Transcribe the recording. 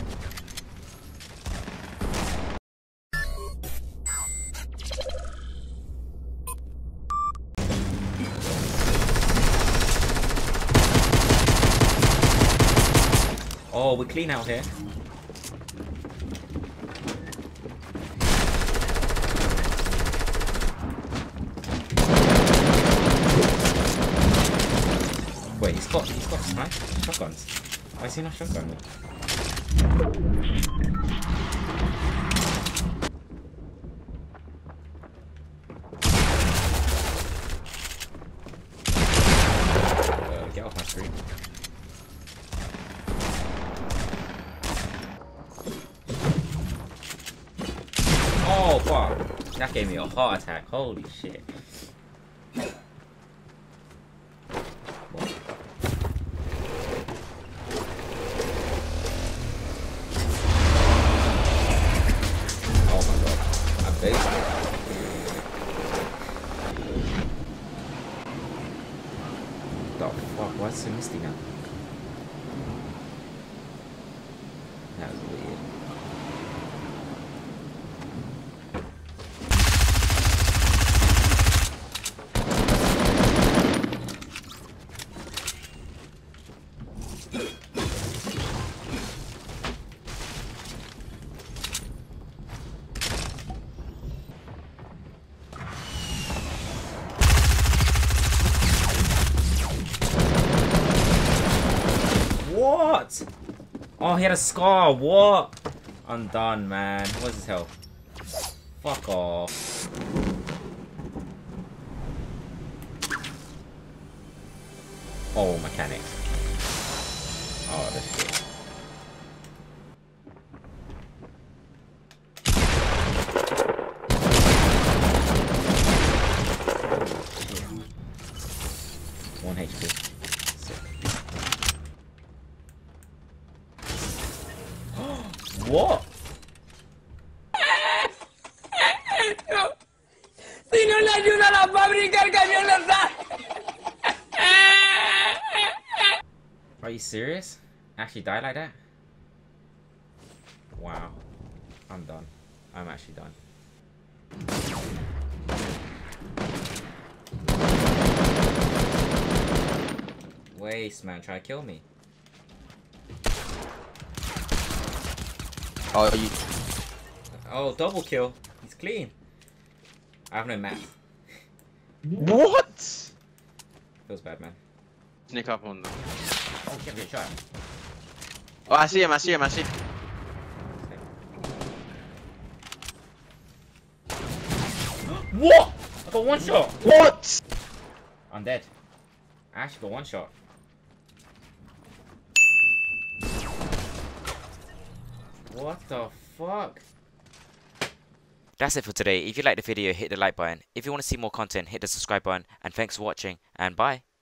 Oh, we're clean out here. Wait, he's got shotguns. Why is he not shotgun? Get off my screen. Oh fuck! That gave me a heart attack. Holy shit! Oh my god! I'm based. The fuck? Why is it so misty now? That was weird. What? Oh, he had a scar. What? I'm done, man. What's his health? Fuck off. Oh, mechanics. Oh, this shit. One HP. What? Si no le ayuda a la fábrica, el camión le da. Are you serious? Actually die like that? Wow. I'm done. I'm actually done. Waste, man. Try to kill me. Oh, you... Oh, double kill. He's clean. I have no map. What? Feels bad, man. Sneak up on them. Oh, give me a shot. Oh, I see him, I see him, I see him. What? I got one shot. What? I'm dead. I actually got one shot. What the fuck? That's it for today. If you liked the video, hit the like button. If you want to see more content, hit the subscribe button. And thanks for watching, and bye.